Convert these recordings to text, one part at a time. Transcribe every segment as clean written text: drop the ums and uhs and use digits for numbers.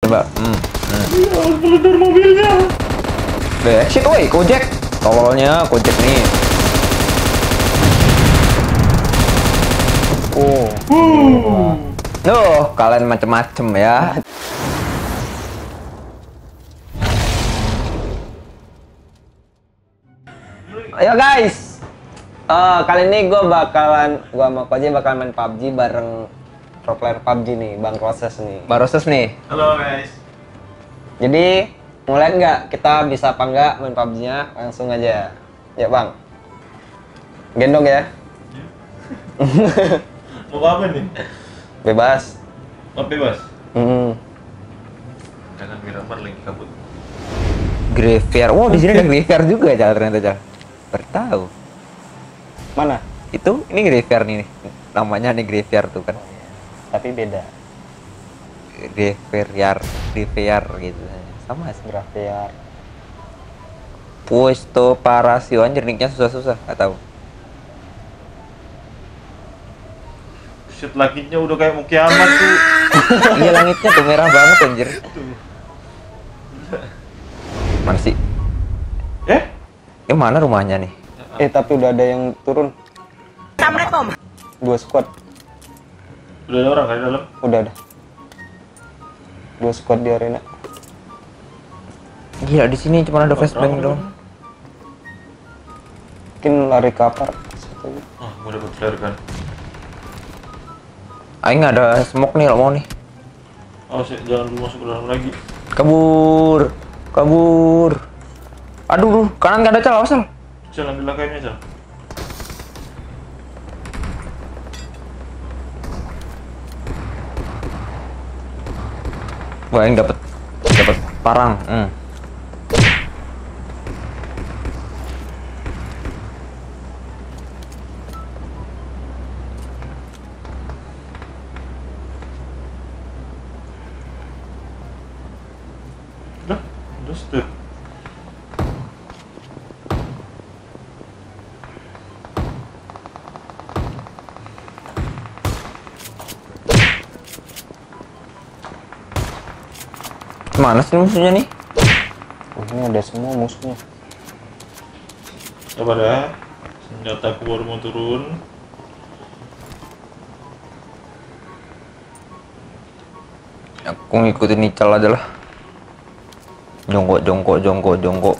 Coba. Harus mengejar mobilnya. Shit, woi, Gojek. Tololnya Gojek nih. Duh, kalian macem-macem ya. Ayo guys, kali ini gue sama Koji bakalan main PUBG bareng pro player PUBG nih, Bang Roses nih. Bang Roses nih. Halo guys. Jadi, mulai nggak kita bisa apa nggak main PUBG-nya? Langsung aja. Ya Bang. Gendong ya. Mau apa nih? Bebas. Mau bebas? Jangan Miramar lagi kabut. Graveyard. Wow, di sini ada graveyard juga ya ternyata, Cal. Bertahu. Mana? Itu ini graveyard nih. Namanya nih graveyard tuh kan. Tapi beda. Graveyard gitu. Sama sih. Graveyard. Puesto Parasio, anjir nicknya susah-susah, nggak tahu. Shit, langitnya udah kayak mau kiamat tuh. Iya, langitnya tuh merah banget anjir. Mana sih? Mana rumahnya nih? Tapi udah ada yang turun. Assalamualaikum. 2 squad. Udah ada orang kan di dalam? Udah ada. 2 squad di arena. Gila, di sini cuma ada flashbang dong. Mungkin lari ke apar. Gua dapat flare kan. Aing nggak ada smoke nih, lo mau nih. Jangan lu masuk ke dalam lagi. Kabur. Aduh, kanan nggak ada, Cal, awas, Cal. Cal, ambil lakainya, Cal. Wah, yang dapat parang. Udah step. Mana sih musuhnya nih? Ini ada semua musuhnya. Sabar ya. Senjata baru mau turun. Aku ngikutin Ical aja lah. Jongkok.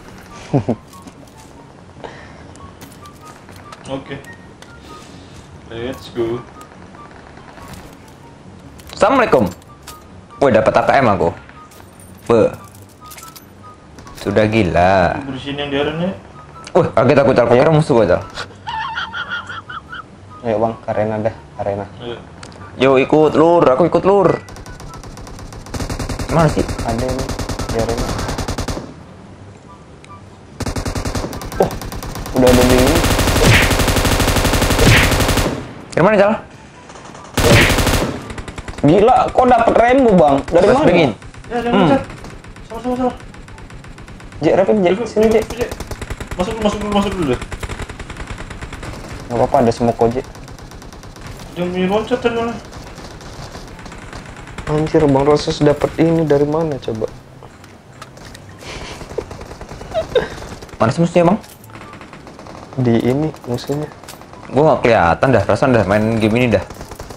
Oke. Let's go. Assalamualaikum. Woi, dapat AKM aku. Sudah gila. Bersihin yang di arena. Kaget aku, Cal. Kira musuh gua, Cal. Ayo Bang, ke arena dah, arena. Yo, ikut lur, aku ikut lur. Mana sih? Ada ini di arena. Udah ada di ini. Dari mana, Cal? Gila, kok dapet rembu Bang? Dari mana? Begin. Ya, jangan pencet. Sama. Jek, rapid Jek, sini Jek. Masuk dulu deh. Gak apa-apa, ada smoke Jek. Jangan punya loncat tadi mana? Anjir, Bang Roses dapat ini dari mana coba? Mana sih musuhnya, Bang? Di ini musuhnya. Gua nggak kelihatan dah, perasaan dah main game ini dah.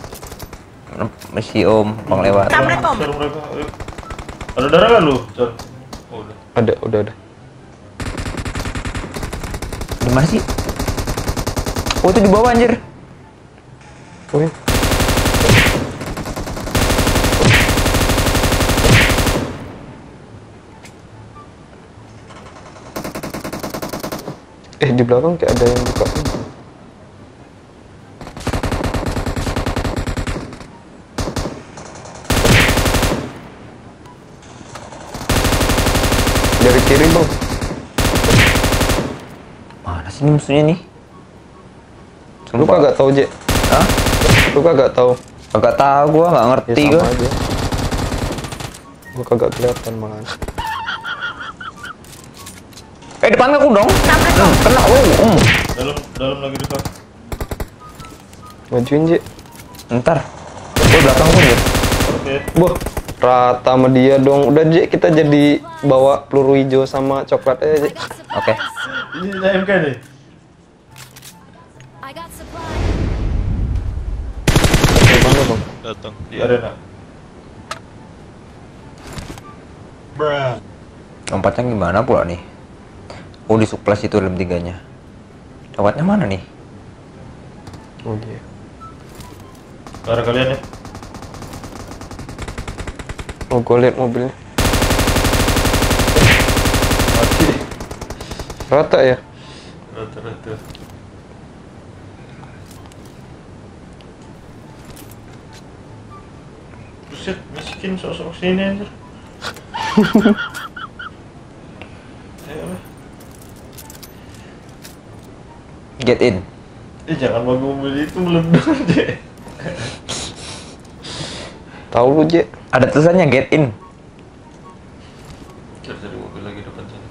Masih Om, Bang lewat. Assalamualaikum. Cari mereka. Ayo. Ada darah kan lu? Cal. Oh, udah. Udah. Di mana sih? Oh, itu di bawah anjir. Wih. Di belakang kayak ada yang buka. Dari kiri Bang. Mana sih musuhnya nih? Lu kagak tahu Jek? Hah? Lu kagak tahu? Kagak tahu, gua nggak ngerti Ya, gua. sama aja. Gua kagak kelihatan malah. Depan aku dong. Kena lu. Dalam lagi dekat. Majuin Jek. Ntar. Gua belakang pun ya. Oke. Boh, Rata sama dia dong. Udah J, kita jadi bawa peluru hijau sama coklat aja J. I got supply. Oke. Ini AMK nih. I got supply. Oke, mana bang? Datang. Di arena. Lompatnya gimana pula nih? Oh, di suplas itu dalam tiganya. Lewatnya mana nih? Oh iya. Ke arah kalian ya. Oh, gue liat mobilnya. Mati. Rata ya? Rata-rata. Buset, miskin sok-sok sini anjir. Ayolah. Get in. Jangan mau mobil itu meledak aja. Tahu lu J? Ada tulisannya get in. Cari mobil lagi depan sana.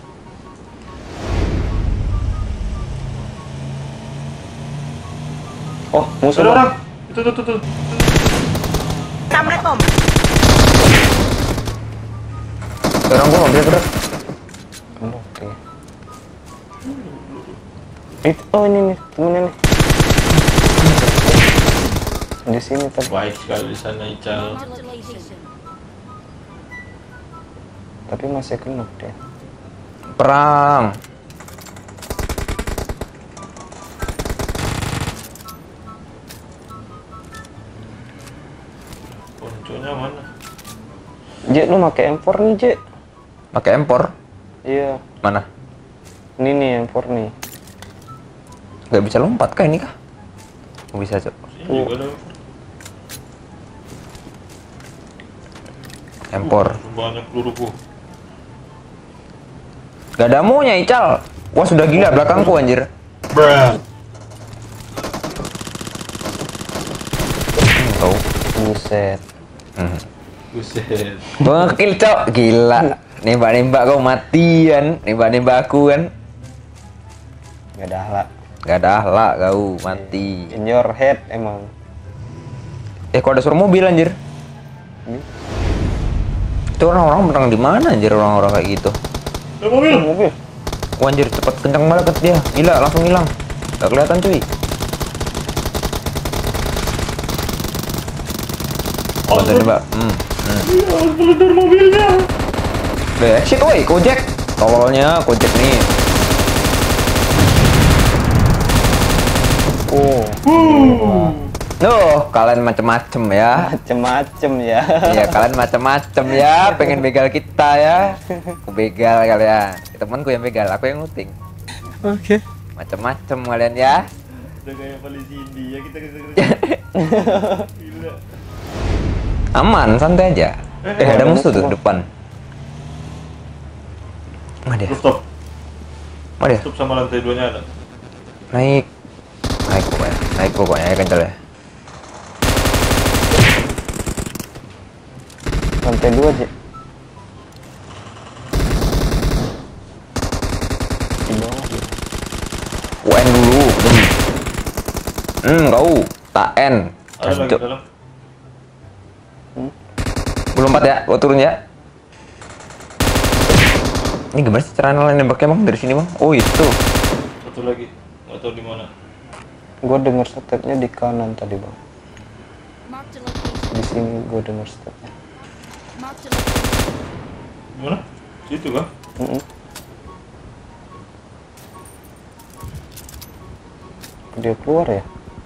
Oh, musuh Ada bang. orang. Itu. Orang gua mobil terus. Oke. Oh ini nih temennya nih. Di sini tadi. Baik sekali di sana Ical. Marked a location. Tapi masih kena dia. Perang. Ponconya mana? J, lu pakai M4 nih J? Pakai empor. Iya. Mana? Ini nih M4 nih. Gak bisa lompat kah ini kah? Oh, bisa, Cok. Sini juga ada. Empor. Banyak peluruku. Gak ada maunya, Ical. Wah, sudah gila belakangku anjir. Tahu. Buset. Buset. Gokil, Cok. Gila. Nembak-nembak kau matian. Nembak-nembak aku kan. Gak ada ahlak. Gak ada ahlak kau, mati. In your head emang. Kok ada suara mobil anjir? Itu orang-orang menang di mana anjir orang-orang kayak gitu? Ada mobil. Mobil. Wah, anjir cepet kencang banget dia. Gila, langsung hilang. Gak kelihatan cuy. Bantuin nih, Mbak. Iya, harus meledar mobilnya. Shit, woi, Kojek. Tololnya Kojek nih. Oh, Nuh, kalian macem-macem ya. macem-macem ya. Iya, kalian macem-macem ya. Pengen begal kita ya. Aku begal kalian. Temanku yang begal, aku yang nguting. Oke. Macem-macem kalian ya. Udah kayak polisi India kita gila. Aman, santai aja. Ada musuh tuh depan. Mana dia? Stop. Mana dia? Stop sama lantai 2-nya ada. Naik. Naik pokoknya ya kencel ya. Lantai 2 J. Di bawah. UN dulu. Kau tak N. Ada lagi Jancuk. dalam. Belum 4 ya, gua turun ya. Ini gimana sih cara nembaknya bang dari sini bang? Oh itu. Satu lagi. Nggak tahu di mana. Gue denger stepnya di kanan tadi bang. Marked a location. Di sini gue denger stepnya. Marked a location. Gimana? Situ kah? Dia keluar ya?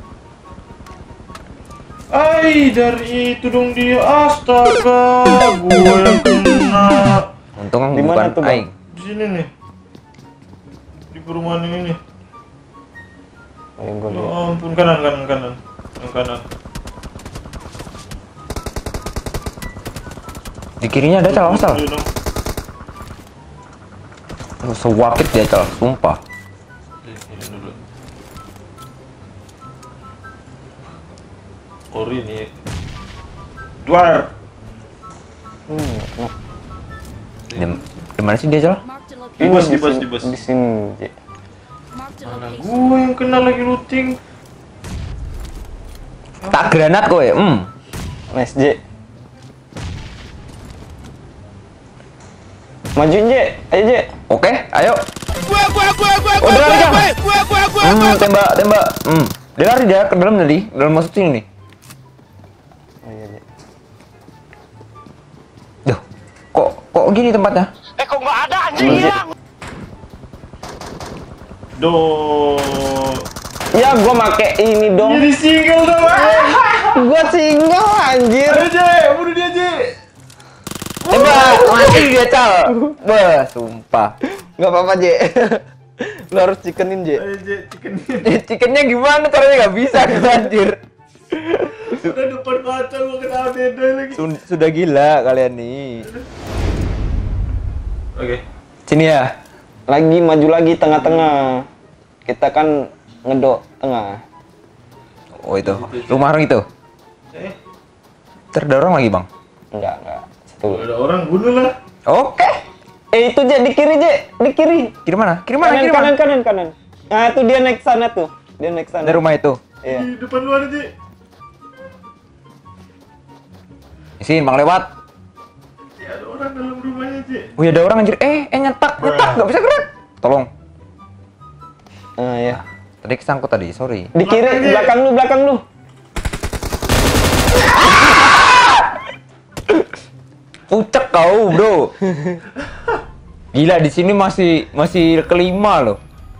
Ai, dari itu dong dia. Astaga, gue yang kena. Untung Di mana bukan tuh, Bang? aing. Di sini nih. Di perumahan ini nih. Oh, yang gue Ya lihat. ampun, kanan. Yang kanan. Di kirinya ada cal asal. Iya dong. Sewakit dia cal, sumpah. Ini dulu. Ori nih. Dua. Nggak kena. Di mana sih dia cal? Marked a Di location. bus. Di sini J. Marked a Mana location. gue yang kena lagi looting. Tak granat kowe. Nice J. Majuin, Je. Ayo, Je. Oke, ayo. Oh, dia lari, Kang. Tembak. Dia lari dia ke dalam tadi, dalam masuk sini nih. Oh, iya, Je. Duh, kok gini tempatnya? Duh. Ya, gua make ini dong. Jadi single dong. Gua single anjir. Ayo, Je, bunuh dia, Je. Tembak, mati dia, Cal. Wah, sumpah. Nggak apa-apa, Je. Lu harus chickenin, Je. Ayo, Je, chickenin. Chickennya gimana? Caranya nggak bisa, anjir. Udah depan mata gua kena beda lagi. Sudah gila kalian nih. Oke. Sini ya. Lagi maju lagi tengah-tengah. Kita kan ngedok tengah. Oh itu, rumah orang itu. Ada orang lagi, Bang. Enggak. Kalau Satu. ada orang bunuh lah. Oke. Itu, Je, di kiri, Je. Di kiri. Kiri mana? Kiri mana? Kanan. Nah, itu dia naik sana tuh. Dia naik sana. Ada rumah itu. Iya. Di depan luar, Je. Sini, Bang lewat. Ya, ada orang dalam rumahnya, Je. Oh, ya ada orang anjir. Nyetak, nggak bisa gerak. Tolong. Ah, ya. Tadi kesangkut tadi, sorry. Di kiri, belakang lu. Pucek kau, bro. Gila, di sini masih kelima loh.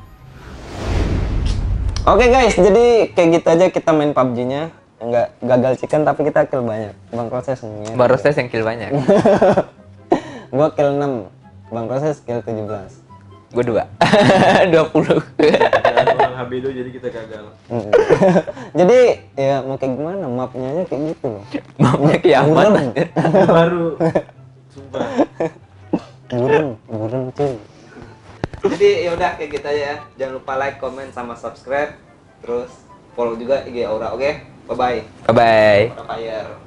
Oke, guys, jadi kayak gitu aja kita main PUBG-nya. Enggak gagal chicken tapi kita kill banyak. Bang Proses nih. Baru saya yang kill banyak. Gua kill 6. Bang Proses kill 17. Gue 2. 20. Ada orang HB2 jadi kita gagal. Jadi ya mau kayak gimana, mapnya aja kayak gitu loh. Mapnya kiamat Burem. anjir. Baru. Sumpah. Burem cuy. Jadi ya udah kayak gitu aja ya. Jangan lupa like, comment sama subscribe. Terus follow juga IG Aura, oke? Bye bye. Bye bye. Fire.